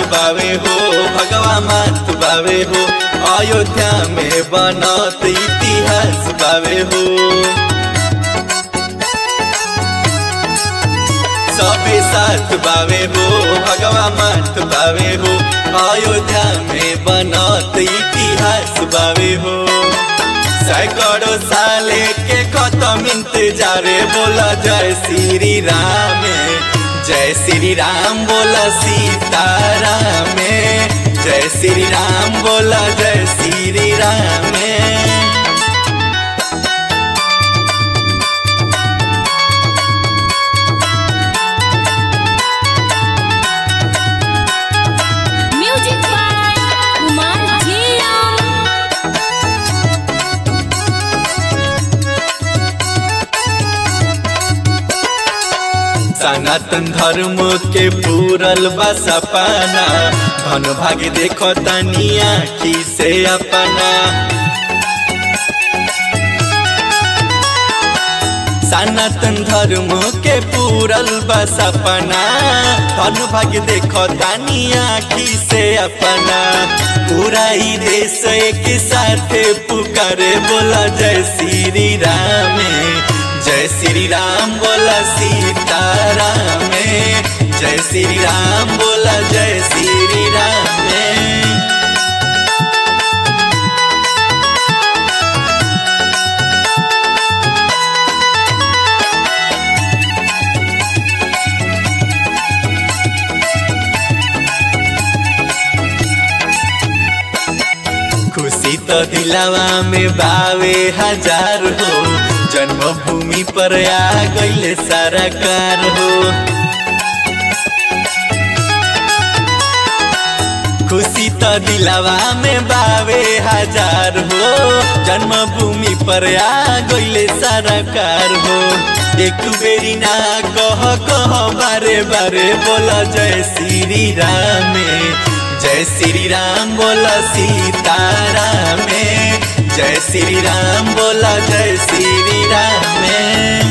बावे हो भगवा मात बावे हो अयोध्या में बनत इतिहास बावे हो। सबे साथ बावे हो भगवा मात बावे हो अयोध्या में बनत इतिहास बावे हो। सैकड़ों साले के खत्म इंतजारे बोला जय श्री राम, जय श्री राम बोला सीताराम, जय श्री राम बोला जय श्री राम। सनातन धर्म के पूरल बा सपना धन भाग्य देखो तनी आँखी से अपना। सनातन धर्म के पूरल बा सपना धन भाग्य देखो तनी आँखी से अपना। पूरा ही देश एक साथ पुकारे बोला जय श्री राम, जय श्री राम बोला सीताराम, जय श्री राम बोला जय श्री राम। खुशी तो दिलावा में बावे हजार हो जन्मभूमि पर आ गईले सारा कार हो। खुशी तो दिलावा में बावे हजार हो जन्मभूमि पर आ गईले सारा कार हो। एक बेरी ना कह बारे बारे बोला जय श्री राम, जय श्री राम बोला सीताराम, जय श्री राम बोला जय श्री राम।